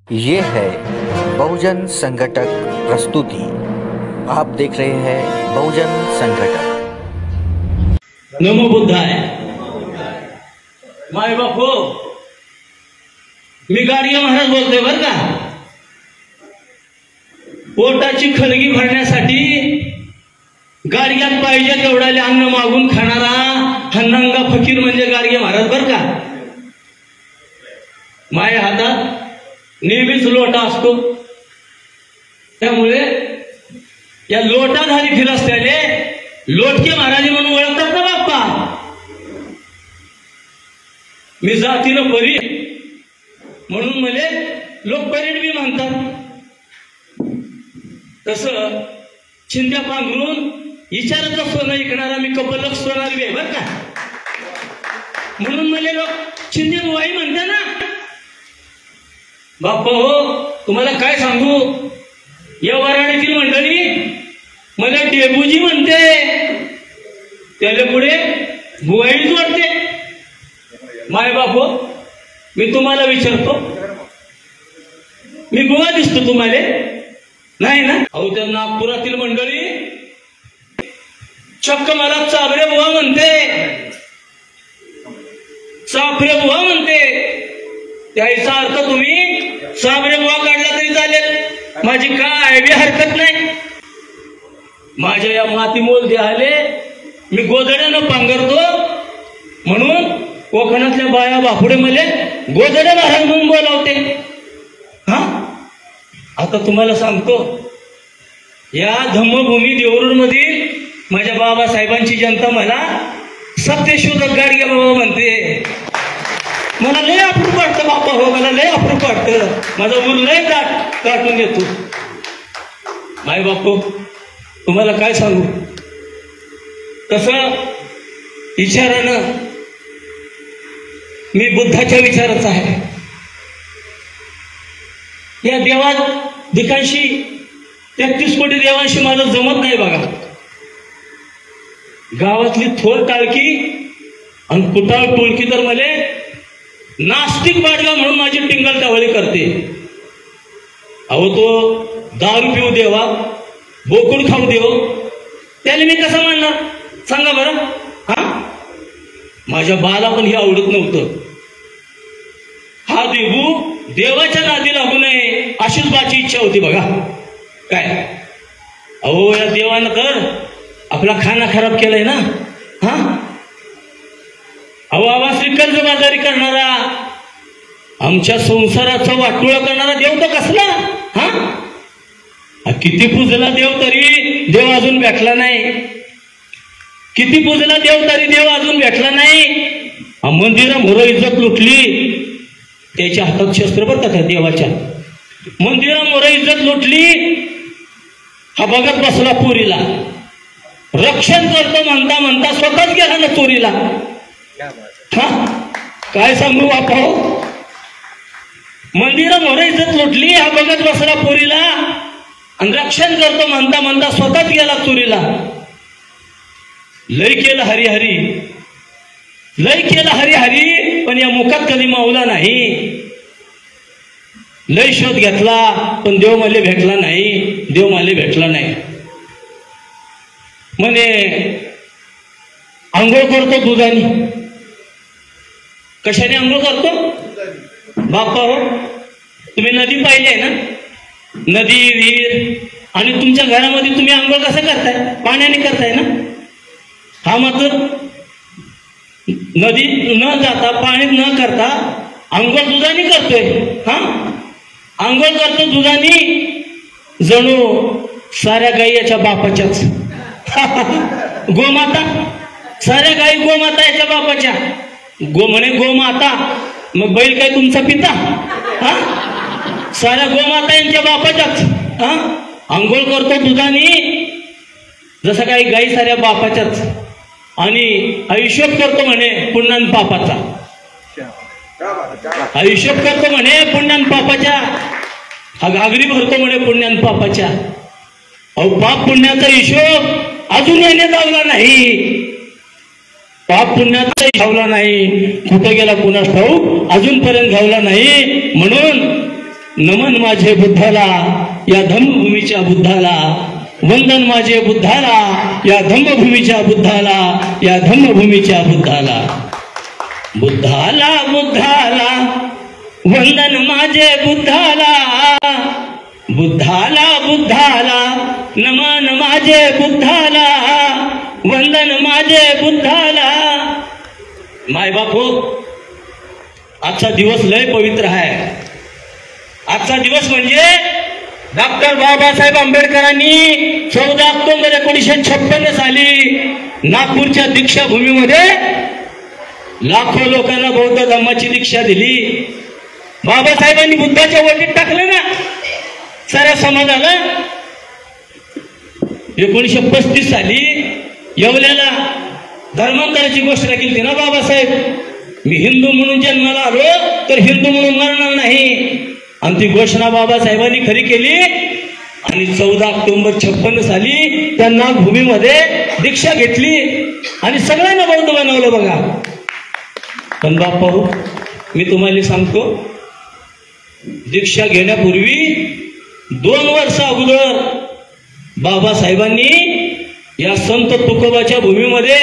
ये है बहुजन संघटक प्रस्तुति। आप देख रहे हैं बहुजन संघटक। नमो बुद्धाय। माय बापू, मी गाडगे महाराज बोलतोय बर का। पोटाची खळगी भरण्यासाठी गाडग्यात पाहिजे तेवढ्याले अन्न मागून खाणारा हन्नंगा फकीर म्हणजे गाडगे महाराज बर का। माझ्या हातात नेहमीच लोटा असतो, त्यामुळे या लोटाधारी फिरस्त्याले लोटके महाराज म्हणून ओळखतात ना बाप्पा। मी जातीनं परी म्हणून मला लोक परीड बी म्हणतात। तसं चिंध्या पांघरून विचाराचं सोनं ऐकणारा मी कपलक सोनार बी आहे बर का, म्हणून मला लोक चिंध्या बुवाई म्हणते ना। बाप्पा हो, तुम्हाला काय सांगू, या वराण्यातील मंडळी मला डेबूजी म्हणते, त्याला पुढे बुवाईच वाटते। माय बापू, मी तुम्हाला विचारतो, मी बुवा दिसतो तुम्हाला? नाही ना। अहो, त्या नागपुरातील मंडळी चक्क मला चाबरे बुवा म्हणते, चाफरे बुवा म्हणते। त्याचा अर्थ तुम्ही साबरे बुवा काढला तरी चालेल, माझी काय बी हरकत नाही। माझ्या या माती मोल द्याले मी गोदड्यानं पांघरतो, म्हणून कोकणातल्या बाया बापुडे मले गोदडे महाराज म्हणून बोलावते। हा, आता तुम्हाला सांगतो, या धम्मभूमी देऊरुड मधील माझ्या बाबासाहेबांची जनता मला सत्यशोधक गाडगे बाबा म्हणते। मला लय अप्रूप वाटतं बापा हो, मला लय अप्रूप वाटतं, माझा मूल लय दाटून येतो। माय बापू, तुम्हाला काय सांगू, तसं विचारानं मी बुद्धाच्या विचाराचा आहे। या देवा दिकांशी 33 कोटी देवांशी माझं जमत नाही बघा। गावातली थोर टाळकी आणि कुटाळ टोळकी तर मला नास्तिक बाडगा म्हणून माझी टिंगल टावळी करते। अहो, तो दारू पिऊ देवा, बोकुड खाऊ देव, त्याला मी कसं मानणार सांगा बरं। हा, माझ्या बाला पण हे आवडत नव्हतं। हा देहू देवाच्या नादी लागू नये अशीच बाची इच्छा होती बघा। काय अहो, या देवानं तर आपला खाना खराब केलाय ना। हा, अहो, आवासरी कर्जबाजारी करणारा, आमच्या संसाराचं वाटोळं करणारा देव तर कसला। हा, किती पूजला देव तरी देव अजून भेटला नाही, किती पूजला देव तरी देव अजून भेटला नाही। मंदिरा मोर इज्जत लुटली, त्याच्या हातात शस्त्र बरं का, त्या देवाच्या मंदिरा मोर इज्जत लुटली। हा बघत बसला पुरीला, रक्षण करतो म्हणता म्हणता स्वतःच गेला ना चोरीला। हा, काय सांगू बापा हो, मंदिरा मोर इज्जत लुटली, हा बघत बसला पुरीला, आणि रक्षण करतो म्हणता म्हणता स्वतःच गेला चोरीला। लय केलं हरिहरी, लय केलं हरिहरी, पण या मुखात कधी मावला नाही। लय शोध घेतला पण देव मला भेटला नाही, देव मला भेटला नाही। म्हणे आंघोळ करतो दुधाने, कशाने आंघोळ करतो बाप्पा हो? तुम्ही नदी पाहिली आहे ना, नदी विहीर, आणि तुमच्या घरामध्ये तुम्ही आंघोळ कसं करताय? पाण्याने करताय ना। हा, मात्र नदी न जाता पाणी न करता आंघोळ दुधाने करतोय। हा, आंघोळ करतो दुधाने, जणू साऱ्या गाई याच्या बापाच्याच। गोमाता, साऱ्या गाई गोमाता याच्या बापाच्या। गो म्हणे गोमाता, मग बैल काय तुमचा पिता? हा, साऱ्या गोमाता यांच्या बापाच्याच। हा, आंघोळ करतो दुधाने, जसं काही गाई साऱ्या बापाच्याच, आणि हिशोब करतो म्हणे पुण्यान पापाचा, हिशोब करतो म्हणे पुण्यान पापाच्या, हा घागरी भरतो म्हणे पुण्यान पापाच्या। अहो, पाप पुण्याचा हिशोब अजून येणे लावला नाही, पाप पुण्याचा घावला नाही, कुठे गेला कुणास ठाऊक अजूनपर्यंत घावला नाही। म्हणून नमन माझे बुद्धाला या धम्मभूमीच्या बुद्धाला, वंदन माझे बुद्धाला या धम्मभूमीच्या बुद्धाला, या धम्मभूमीच्या बुद्धाला. बुद्धाला बुद्धाला वंदन माझे बुद्धाला, बुद्धाला बुद्धाला नमन माझे बुद्धाला, वंदन माझे बुद्धाला. माय बापू, आजचा दिवस लय पवित्र आहे. आजचा दिवस म्हणजे डॉक्टर बाबासाहेब आंबेडकरांनी 14 ऑक्टोबर 1956 साली नागपूरच्या दीक्षाभूमीमध्ये लाखो लोकांना बौद्ध धर्माची दीक्षा दिली. बाबासाहेबांनी बुद्धाच्या वटीत टाकलं ना साऱ्या समाजाला. 1935 साली येवल्याला धर्मांतराची घोषणा केली ना बाबासाहेब. मी हिंदू म्हणून जन्माला आलो तर हिंदू म्हणून मरणार नाही. आणि ती घोषणा बाबासाहेबांनी खरी केली. आणि 14 ऑक्टोबर 56 साली त्या नागभूमीमध्ये दीक्षा घेतली आणि सगळ्यांना बौद्ध बनवलं बघा. पण बापा हो, मी तुम्हाला सांगतो, दीक्षा घेण्यापूर्वी 2 वर्ष अगोदर बाबासाहेबांनी या संत तुकोबाच्या भूमीमध्ये,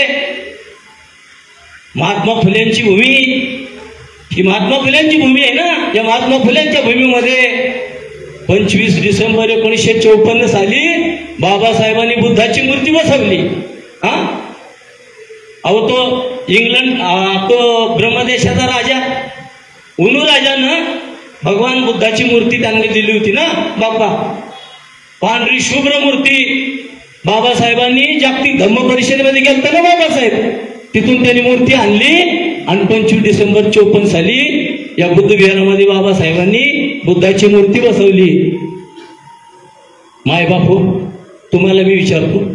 महात्मा फुलेंची भूमी, ही महात्मा फुलेंची भूमी आहे ना, या महात्मा फुलेंच्या भूमीमध्ये 25 डिसेंबर 1954 साली बाबासाहेबांनी बुद्धाची मूर्ती बसवली. हा, अहो तो इंग्लंड, तो ब्रह्मदेशाचा राजा उनू राजानं भगवान बुद्धाची मूर्ती त्यांनी दिली होती ना बाप्पा. पांढरी शुभ्र मूर्ती बाबासाहेबांनी जागतिक धम्म परिषदेमध्ये गेलता ना बाबासाहेब, तिथून त्यांनी मूर्ती आणली आणि 25 डिसेंबर 54 साली या बुद्ध विहारामध्ये बाबासाहेबांनी बुद्धाची मूर्ती बसवली. माय बापू, तुम्हाला मी विचारतो,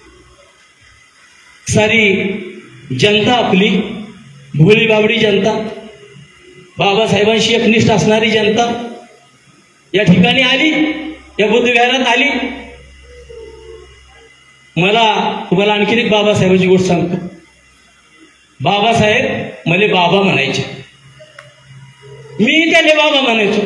सारी जनता आपली भोळी बाबडी जनता, बाबासाहेबांशी एकनिष्ठ असणारी जनता या ठिकाणी आली, या बुद्ध विहारात आली. मला तुम्हाला आणखीन एक बाबासाहेबांची गोष्ट सांगतो. बाबासाहेब मला बाबा म्हणायचे, मी त्याने बाबा म्हणायचो.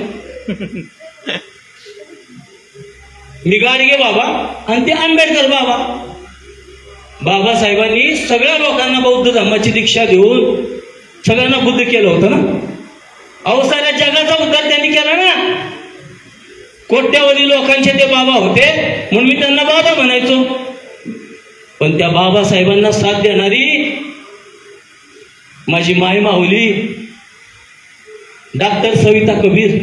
मी गाडगे बाबा आणि ते आंबेडकर बाबा. बाबासाहेबांनी सगळ्या लोकांना बौद्ध धर्माची दीक्षा देऊन सगळ्यांना बुद्ध केलं होतं ना. अहो, साऱ्या जगाचा उद्धार त्यांनी केला ना. कोट्यावधी लोकांचे ते बाबा होते म्हणून मी त्यांना बाबा म्हणायचो. पण त्या बाबासाहेबांना साथ देणारी माझी माय माऊली डॉक्टर सविता कबीर,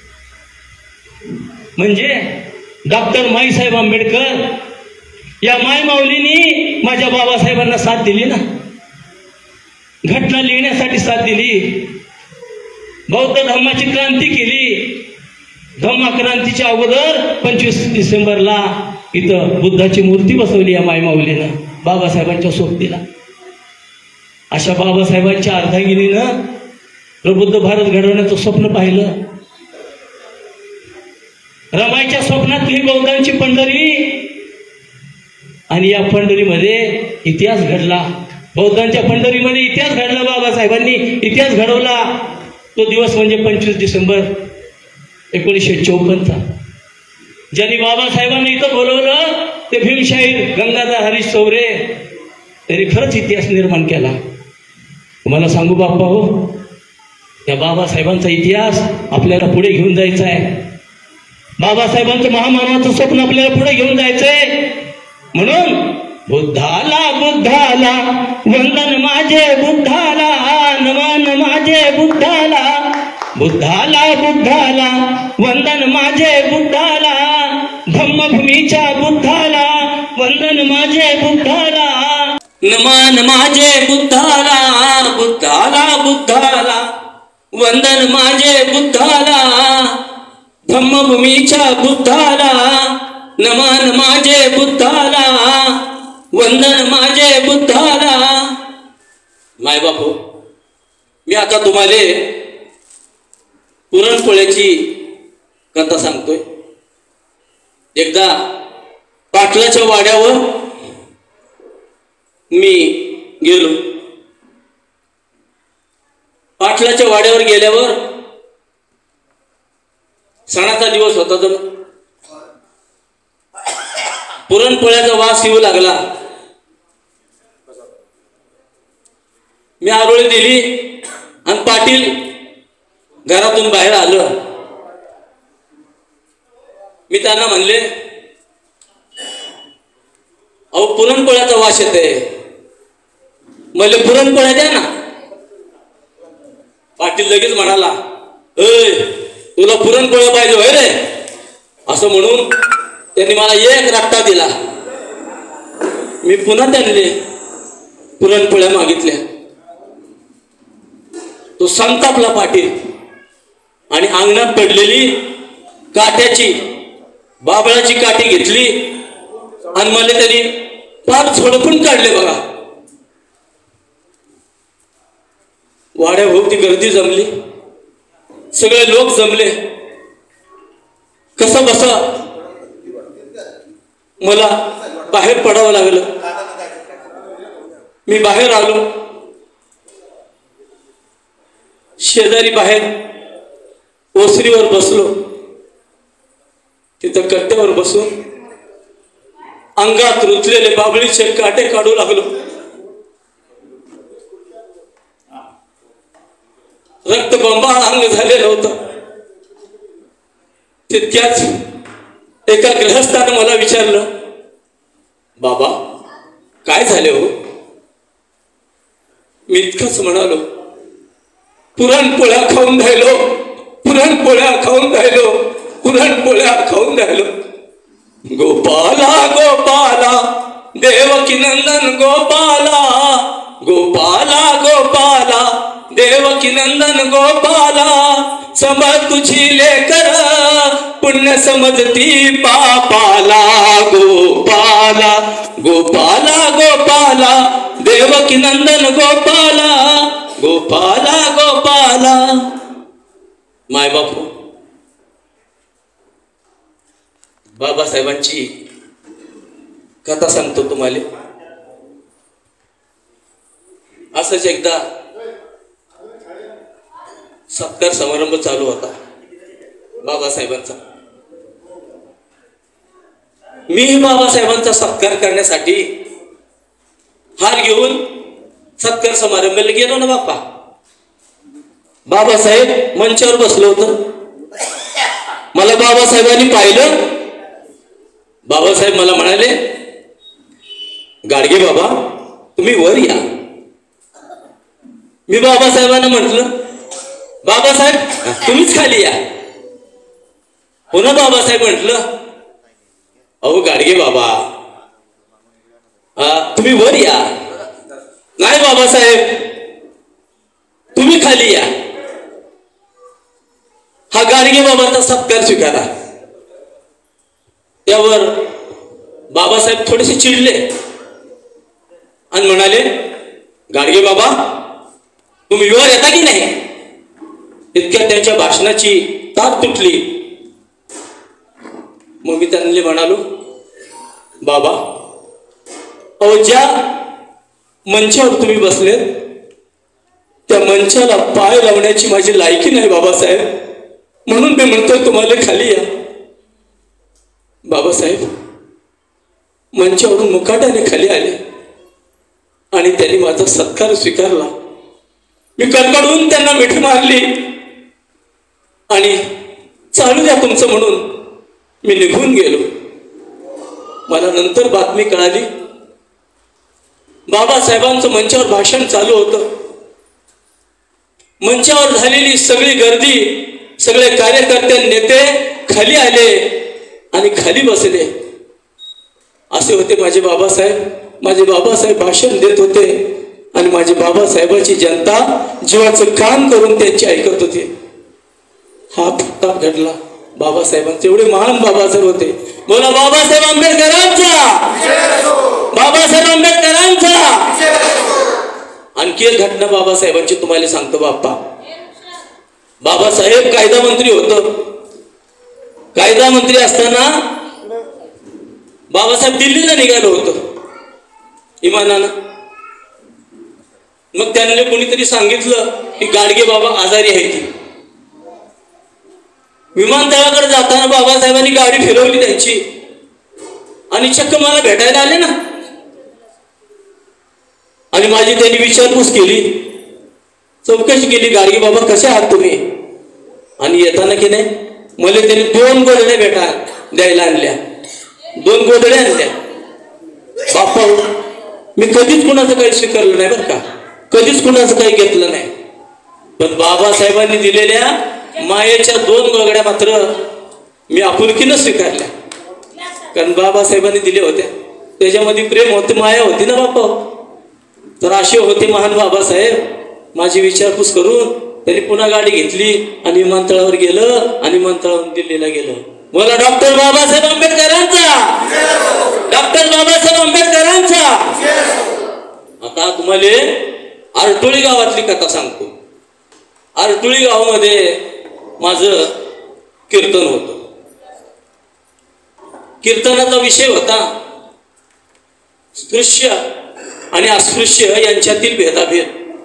म्हणजे डॉक्टर माईसाहेब आंबेडकर, या माय माऊलीनी माझ्या बाबासाहेबांना साथ दिली ना. घटना लिहिण्यासाठी साथ दिली, बौद्ध धर्माची क्रांती केली. धम्म क्रांतीच्या अगोदर 25 डिसेंबरला इथं बुद्धाची मूर्ती बसवली या माय माऊलीनं बाबासाहेबांच्या सोबतीला. अशा बाबासाहेबांच्या अर्धांगिनीनं प्रबुद्ध भारत घडवण्याचं स्वप्न पाहिलं. रमाईच्या स्वप्नातली बौद्धांची पंढरी, आणि या पंढरीमध्ये इतिहास घडला. बौद्धांच्या पंढरीमध्ये इतिहास घडला. बाबासाहेबांनी इतिहास घडवला. तो दिवस म्हणजे 25 डिसेंबर 1954चा. ज्यांनी बाबासाहेबांनी इथं बोलवलं ते भीमशाहीर गंगाधर हरीश चौरे, त्यांनी खरंच इतिहास निर्माण केला. तुम्हाला सांगू बाप्पा हो, या बाबासाहेबांचा इतिहास आपल्याला पुढे घेऊन जायचा आहे. बाबासाहेबांचं महामानवाचं स्वप्न आपल्याला पुढे घेऊन जायचंय. म्हणून बुद्धाला बुद्धाला वंदन माझे बुद्धाला, नमन माझे बुद्धाला, बुद्धाला बुद्धाला वंदन माझे बुद्धाला, धम्मभूमीच्या बुद्धाला वंदन माझे बुद्धाला, नमन माझे बुद्धाला, बुद्धाला बुद्धाला वंदन माझे बुद्धाला, धम्मभूमीच्या बुद्धाला नमन माझे बुद्धाला, वंदन माझे बुद्धाला. माय बापू, मी आता तुम्हाला पुरणपोळ्याची कथा सांगतोय. एकदा पाटलाच्या वाड्यावर मी गेलो. पाटलाच्या वाड्यावर गेल्यावर सणाचा दिवस होता तर पुरणपोळ्याचा वास येऊ लागला. मी आरोळी दिली आणि पाटील घरातून बाहेर आलं. मी त्यांना म्हणले, अहो पुरणपोळ्याचा वास येतोय, म्हणले पुरणपोळ्या द्या ना. पाटील लगेच म्हणाला, ए तुला पुरणपोळ्या पाहिजे होय रे, असं म्हणून त्यांनी मला एक रट्टा दिला. मी पुन्हा त्यांनी पुरणपोळ्या मागितल्या. तो संतापला पाटील आणि अंगणात पडलेली काट्याची बाबळाची काठी घेतली आणि मला त्यांनी फार झोडपून काढले. बघा, वाड्याभोवती गर्दी जमली, सगळे लोक जमले. कसं बस मला बाहेर पडावं लागलं. मी बाहेर आलो. शेजारी बाहेर ओसरीवर बसलो. तिथं कट्ट्यावर बसून अंगात रुतलेले बाबळीचे काटे काढू लागलो. रक्तबंबाळ अंग झालेलं होतं. तितक्याच एका गृहस्थानं मला विचारलं, बाबा काय झाले हो? मी इतकंच म्हणालो, पुरणपोळ्या खाऊन राहिलो, पुरणपोळ्या खाऊन राहिलो, पुरणपोळ्या खाऊन राहिलो. गोपाला गोपाला देवकी नंदन गोपाला, गोपाला गोपाला देवकी नंदन गोपाला. समज तुझी लेकर पुण्य समजती पापाला. गोपाला गोपाला गोपाला देवकी नंदन गोपाला, गोपाला गोपाला. माय बापू बाबासाहेबांची कथा सांगतो तुम्हाला. असंच एकदा सत्कार समारंभ चालू होता बाबासाहेबांचा. मी बाबासाहेबांचा सत्कार करण्यासाठी हार घेऊन सत्कार समारंभाला गेलो ना बाप्पा. बाबासाहेब मंचावर बसलो होतं. मला बाबासाहेबांनी पाहिलं. बाबासाहेब मला म्हणाले, गाडगे बाबा तुम्ही वर या. मी बाबासाहेबांना म्हटलं, बाबासाहेब तुम्हीच खाली या. पुन्हा बाबासाहेब म्हटलं, अहो गाडगे बाबा तुम्ही वर या. नाही बाबासाहेब तुम्ही खाली या. हा गाडगे बाबांचा सत्कार स्वीकारा. त्यावर बाबासाहेब थोडेसे चिडले आणि म्हणाले, गाडगे बाबा तुम्ही वर येता की नाही? इतक्या त्यांच्या भाषणाची तार तुटली. मग मी त्यांना म्हणालो, बाबा अहो ज्या मंचावर तुम्ही बसले त्या मंचाला पाय लावण्याची माझी लायकी नाही बाबासाहेब, म्हणून मी म्हणतोय तुम्हाला खाली या. बाबासाहेब मंचावरून मुकाट्याने खाली आले आणि त्यांनी माझा सत्कार स्वीकारला. मी कडकडून त्यांना मिठी मारली आणि चालू द्या तुमचं म्हणून मी निघून गेलो. मला नंतर बातमी कळाली, बाबासाहेबांचं मंचावर भाषण चालू होतं. मंचावर झालेली सगळी गर्दी, सगळे कार्यकर्ते नेते खाली आले आणि खाली बसले. असे होते माझे बाबासाहेब. माझे बाबासाहेब भाषण देत होते आणि माझे बाबासाहेबाची जनता जीवाचं काम करून त्यांची ऐकत होती. हा प्रताप घडला बाबासाहेबांचे. एवढे महान बाबासाहेब होते. बोला बाबासाहेब आंबेडकरांचा, बाबासाहेब आंबेडकरांचा. आणखी एक घटना बाबासाहेबांची तुम्हाला सांगतो बाप्पा. बाबासाहेब कायदा मंत्री होतं. कायदा मंत्री असताना बाबासाहेब दिल्लीला निघालो होतो विमानानं. मग त्यांनी कोणीतरी सांगितलं की गाडगे बाबा आजारी आहे. विमानतळाकडे जाताना बाबासाहेबांनी गाडी फिरवली त्यांची आणि चक्क मला भेटायला आले ना, आणि माझी त्यांनी विचारपूस केली, चौकशी केली, गाडगे बाबा कसे आहात तुम्ही? आणि येताना की नाही मला त्यांनी 2 गोधड्या द्यायला आणल्या, 2 गोधड्या आणल्या. बापा मी कधीच कुणाचं काही स्वीकारलं नाही बरं का, कधीच कुणाचं काही घेतलं नाही, पण बाबासाहेबांनी दिलेल्या मायेच्या 2 गोधड्या मात्र मी आपुलकीनं स्वीकारल्या. कारण बाबासाहेबांनी दिल्या होत्या, त्याच्यामध्ये प्रेम होते, माया होती ना बापा. तर असे होते महान बाबासाहेब. माझी विचारपूस करून त्यांनी पुन्हा गाडी घेतली आणि विमानतळावर गेलं आणि विमानतळावरून दिल्लीला गेलं. मला डॉक्टर बाबासाहेब आंबेडकरांचा, डॉक्टर बाबासाहेब आंबेडकरांचा. आता तुम्हाला आरटोळी गावातली कथा सांगतो. आरटोळी गावामध्ये माझं कीर्तन होतं. कीर्तनाचा विषय होता स्पृश्य आणि अस्पृश्य यांच्यातील भेदाभेद.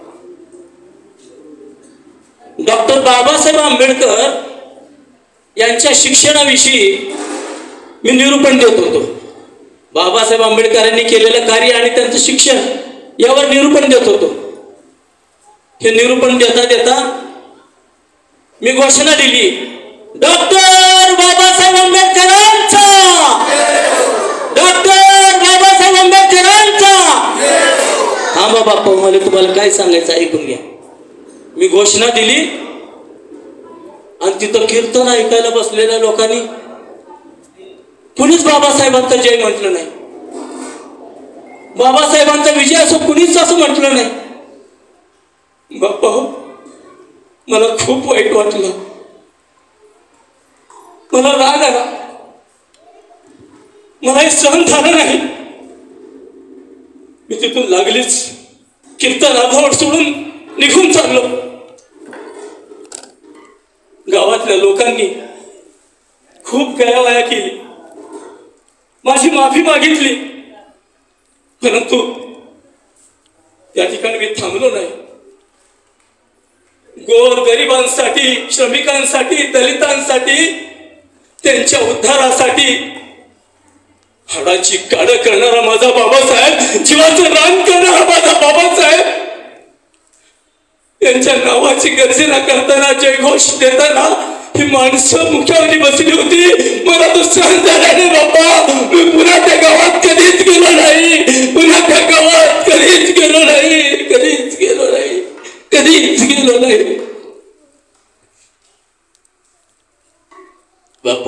डॉक्टर बाबासाहेब आंबेडकर यांच्या शिक्षणाविषयी मी निरूपण देत होतो. बाबासाहेब आंबेडकरांनी केलेलं कार्य आणि त्यांचं शिक्षण यावर निरूपण देत होतो. हे निरूपण देता देता मी घोषणा दिली, डॉक्टर बाबासाहेब आंबेडकरांचा, डॉक्टर बाबासाहेब आंबेडकरांचा. हा बाबा मला तुम्हाला काय सांगायचं ऐकून घ्या. मी घोषणा दिली आणि तिथं कीर्तन ऐकायला बसलेल्या लोकांनी कुणीच बाबासाहेबांचा जय म्हटलं नाही, बाबासाहेबांचा विजय असं कुणीच असं म्हटलं नाही. बाप्पा मला खूप वाईट वाटलं, मला राग आला, मला हे सहन झालं नाही. मी तिथून लागलीच कीर्तन अर्धवट सोडून निघून चाललो. गावातल्या लोकांनी खूप गयावया केली, माझी माफी मागितली, परंतु त्या ठिकाणी मी थांबलो नाही. गोर गरिबांसाठी, श्रमिकांसाठी, दलितांसाठी, त्यांच्या उद्धारासाठी हाडाची काढ करणारा माझा बाबासाहेब, जीवाचं रान करणारा माझा बाबासाहेब, त्यांच्या नावाची गर्जना करताना, जयघोष देताना ही माणसं मुख्यावरी बसली होती. मला तो सहन झाला नाही बाबा. मी पुन्हा त्या गावात कधीच गेलो नाही, पुन्हा त्या गावात कधीच गेलो नाही, कधीच गेलो नाही, कधीच गेलो नाही. बापा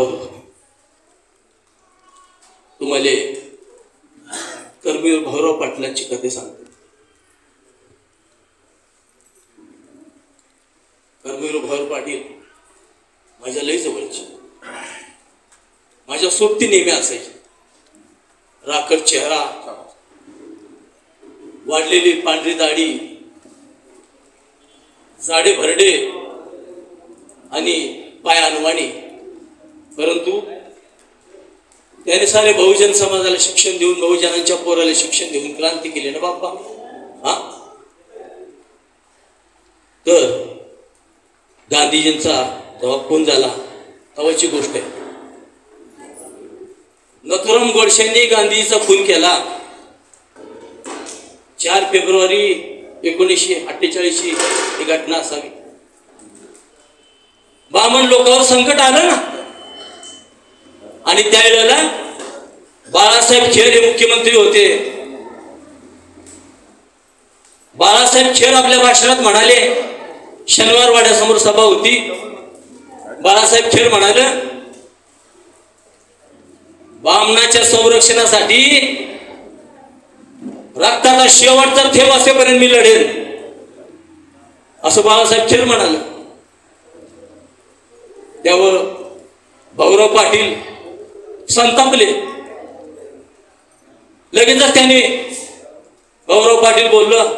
तुम्हाला कर्मवीर भाऊराव पाटलांची कथा सांगतो. कर्मवीर भाऊराव पाटील माझ्या लई जवळची, माझ्या सोबती नेहमी असायची. राखड चेहरा, वाढलेली पांढरी दाढी, जाडे भरडे आणि पाय अनवाणी, परंतु त्याने सारे बहुजन समाजाला शिक्षण देऊन, बहुजनांच्या पोराला शिक्षण देऊन क्रांती केली ना बाप्पा. हा तर गांधीजींचा जेव्हा खून झाला तेव्हाची गोष्ट आहे. नथुराम गोडसेंनी गांधीजीचा खून केला. 4 फेब्रुवारी 1948 ही घटना असावी. बामण लोकांवर संकट आलं ना, आणि त्यावेळेला बाळासाहेब खेर हे मुख्यमंत्री होते. बाळासाहेब खेर आपल्या भाषणात म्हणाले, शनिवार वाड्यासमोर सभा होती. बाळासाहेब खेर म्हणाले, बामणाच्या संरक्षणासाठी रक्ताचा शेवटचा थेंब असेपर्यंत मी लढेन, असं बाळासाहेब खेर म्हणाले. त्यावर भाऊराव पाटील संतापले. लगेचच त्याने भाऊराव पाटील बोललं,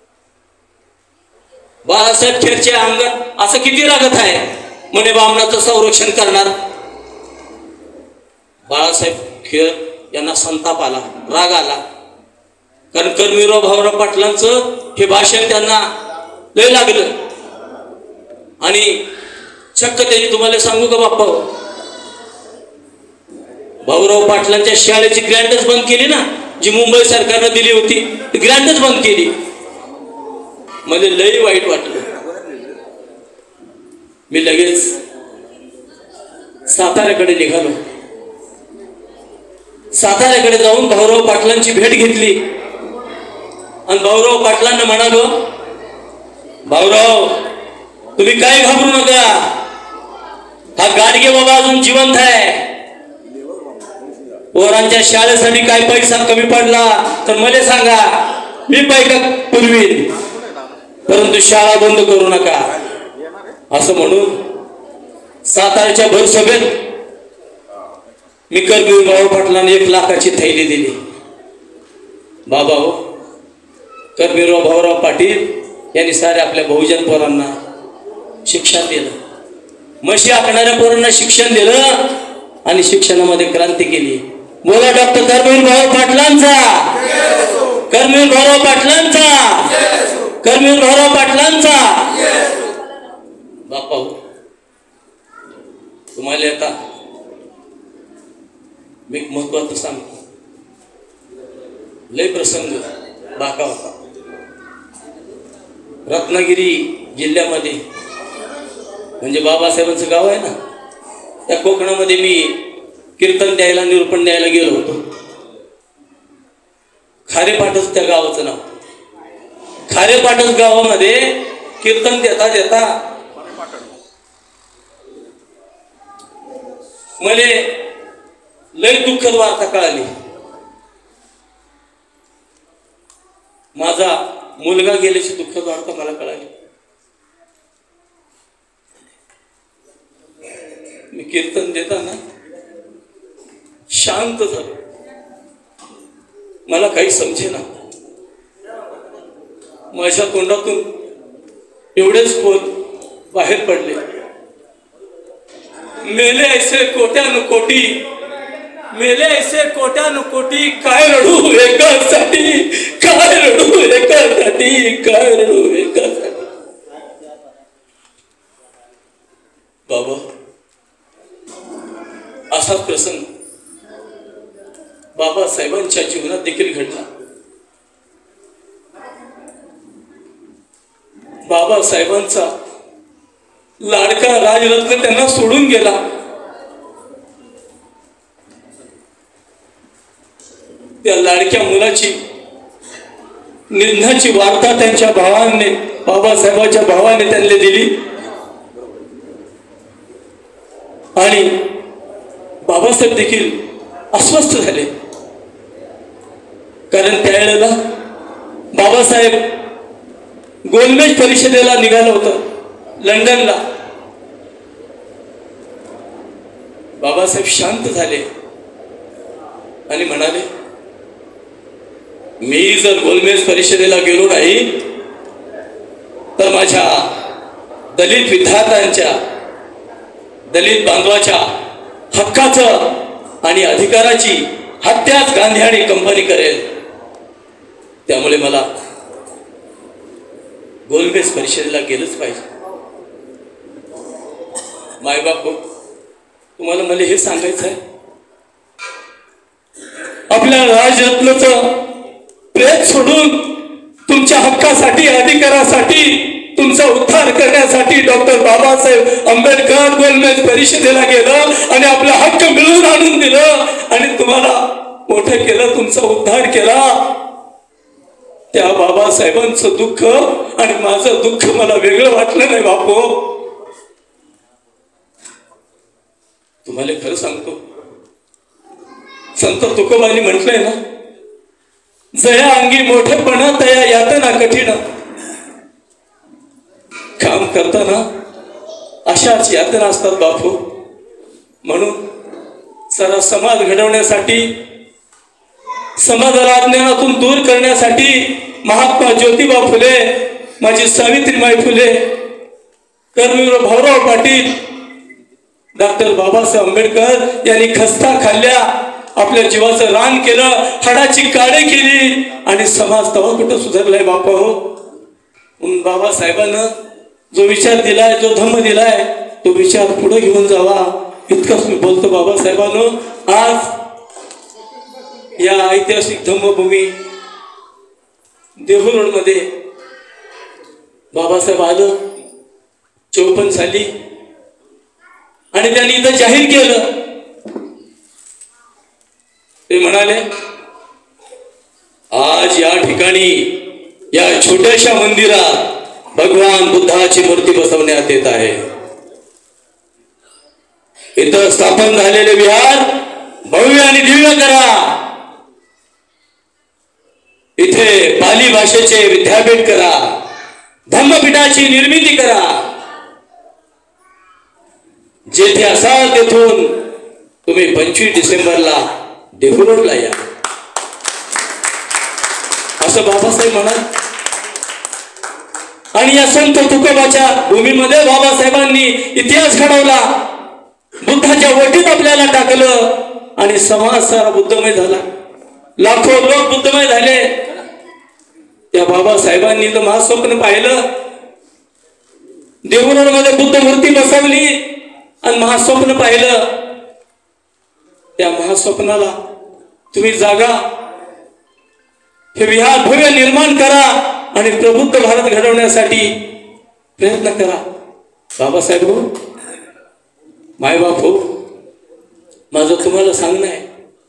बाळासाहेब खेरच्या अंगात असं किती रागत आहे म्हणे बामणाचं संरक्षण करणार. बाळासाहेब खेर यांना संताप आला, राग आला, कारण कर्मवीरराव भाऊराव पाटलांचं हे भाषण त्यांना लय लागलं आणि चक्क त्याची तुम्हाला सांगू का बाप्पा, भाऊराव पाटलांच्या शाळेची ग्रँटच बंद केली ना, जी मुंबई सरकारनं दिली होती ती ग्रँटच बंद केली. मला लई वाईट वाटलं. मी लगेच साताऱ्याकडे निघालो. साताऱ्याकडे जाऊन भाऊराव पाटलांची भेट घेतली आणि भाऊराव पाटलांना म्हणालो, भाऊराव तुम्ही काय घाबरू नका, हा गाडगे बाबा अजून जिवंत आहे. पोरांच्या शाळेसाठी काय पैसा कमी पडला तर मला सांगा, मी पैका पुरवीन, परंतु शाळा बंद करू नका. असं म्हणून साताऱ्याच्या भरसभेत मी कर्मवीर पाटलांना 1 लाखाची थैली दिली. बाबा हो, कर्मवीर भाऊराव पाटील यांनी सारे आपल्या बहुजन पोरांना शिक्षण दिलं, म्हशी आखणाऱ्या पोरांना शिक्षण दिलं आणि शिक्षणामध्ये क्रांती केली. बोला डॉक्टर कर्मवीर भाऊराव पाटलांचा, कर्मवीर भाऊराव पाटलांचा, कर्मवीर भाऊराव पाटलांचा. बापा हो, तुम्हाला आता मी महत्वाचं सांगतो. लय प्रसंग बाका होता. रत्नागिरी जिल्ह्यामध्ये म्हणजे बाबासाहेबांचं गाव आहे ना, त्या कोकणामध्ये मी कीर्तन द्यायला, निरूपण द्यायला गेलो होतो. खारेपाटच त्या गावाचं नाव. खारेपाटच गावामध्ये कीर्तन देता देता मला लय दुःखद वार्ता कळाली. माझा मुलगा गेल्याची दुःखद वार्ता मला कळाली. मी कीर्तन देताना शांत झालो, मला काही समजेना. माझ्या तोंडातून एवढेच बोल बाहेर पडले, मेले ऐसे कोट्यानु कोटी, मेले ऐसे कोट्यानु कोटी, काय रडू एकासाठी, काय रडू एकासाठी, काय रडू एकासाठी. बाबा, असाच प्रसंग बाबासाहेबांच्या जीवनात देखील घडला. बाबासाहेबांचा लाडका राजरत्न त्यांना सोडून गेला. त्या लाडक्या मुलाची निधनाची वार्ता त्यांच्या भावाने, बाबासाहेबांच्या भावाने त्यांना दिली आणि बाबासाहेब देखील अस्वस्थ झाले. कारण त्यावेळेला बाबासाहेब गोलमेज परिषदेला निघालं होतं लंडनला. बाबासाहेब शांत झाले आणि म्हणाले, मी जर गोलमेज परिषदेला गेलो नाही तर माझ्या दलित विद्यार्थ्यांच्या, दलित बांधवाच्या हक्काचं आणि अधिकाराची हत्याच गांधी आणि कंपनी करेल. त्यामुळे मला गोलमेज परिषदेला गेलंच पाहिजे. मायबाप, तुम्हाला मला हे सांगायचं आहे, आपल्या राजरत्नाचं प्रेत सोडून तुमच्या हक्कासाठी, अधिकारासाठी, तुमचा उद्धार करण्यासाठी डॉक्टर बाबासाहेब आंबेडकर गोलमेज परिषदेला गेलं आणि आपला हक्क मिळवून आणून दिलं आणि तुम्हाला मोठं केलं, तुमचा उद्धार केला. त्या बाबासाहेबांचं दुःख आणि माझं दुःख मला वेगळं वाटलं नाही बापू. तुम्हाला खरं सांगतो, संत तुकोबांनी म्हटलंय ना, जया अंगी मोठेपणा तया यातना कठीण. काम करताना अशाच यातना असतात बापू. म्हणून सारा समाज घडवण्यासाठी, समाजाला अज्ञानातून दूर करण्यासाठी महात्मा ज्योतिबा फुले, माझी सावित्रीबाई फुले, कर्मवीर भाऊराव पाटील, डॉक्टर बाबासाहेब आंबेडकर यांनी खस्ता खाल्ल्या, आपल्या जीवाचं रान केलं, हाडाची काढे केली आणि समाज तवा कुठं सुधारलाय बापा हो. म्हणून बाबासाहेबांना जो विचार दिलाय, जो धम्म दिलाय, तो विचार पुढे घेऊन जावा इतकंच मी बोलतो बाबासाहेबांनो. आज या ऐतिहासिक धम्मभूमी देहू मध्ये बाबासाहेब आलं 54 साली आणि त्यांनी इथं जाहीर केलं. ते म्हणाले आज या ठिकाणी या छोट्याशा मंदिरात भगवान बुद्धाची मूर्ती बसवण्यात येत आहे. इथं स्थापन झालेले विहार भव्य आणि दिव्य करा. इथे पाली भाषेचे विद्यापीठ करा. धम्मपीठाची निर्मिती करा. जेथे असाल तेथून तुम्ही 25 डिसेंबरला देहू रोडला या असं बाबासाहेब म्हणत. आणि या संत तुकोबाच्या भूमीमध्ये बाबासाहेबांनी इतिहास घडवला. बुद्धाच्या वटीत आपल्याला टाकलं आणि समाज सारा बुद्धमय झाला. लाखो लोक बुद्धमय झाले. त्या बाबासाहेबांनी तर महास्वप्न पाहिलं. देहू रोडमध्ये बुद्ध मूर्ती बसवली आणि महास्वप्न पाहिलं. त्या महास्वप्नाला तुम्ही जागा. हे विहार भव्य निर्माण करा आणि प्रबुद्ध भारत घडवण्यासाठी प्रयत्न करा. बाबासाहेब हो, मायबाप हो, माझं तुम्हाला सांगणं आहे.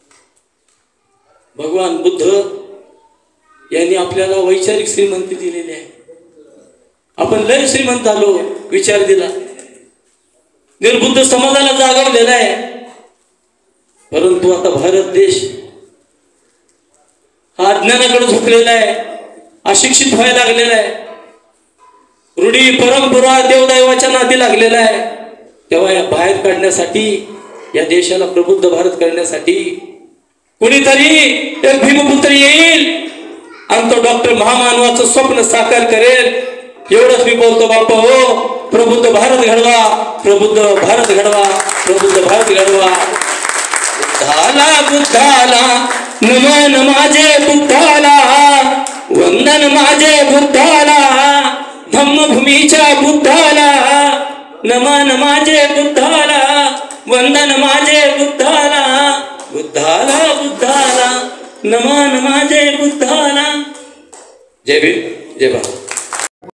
भगवान बुद्ध यांनी आपल्याला वैचारिक श्रीमंती दिलेली आहे. आपण लय श्रीमंत झालो. विचार दिला. निर्बुद्ध समाजाला जागवलेला आहे. परंतु आता भारत देश हा अज्ञानाकडे झुकलेला आहे. अशिक्षित व्हायला लागलेला आहे. रूढी परंपरा देवदैवाच्या नादी लागलेला आहे. तेव्हा या बाहेर काढण्यासाठी, या देशाला प्रबुद्ध भारत करण्यासाठी कुणीतरी एक भीमपुत्र येईल आणि तो डॉक्टर महामानवाचं स्वप्न साकार करेल. एवढंच मी बोलतो बापा हो. प्रबुद्ध भारत घडवा. प्रबुद्ध भारत घडवा. प्रबुद्ध भारत घडवा. बुद्धाला बुद्धाला नमन माझे बुद्धाला. वंदन माझे बुद्धाला. धम्मभूमीच्या बुद्धाला नमन माझे बुद्धाला. वंदन माझे बुद्धाला. बुद्धाला बुद्धाला नमन माझे बुद्धाला. जय भीम, जय भारत.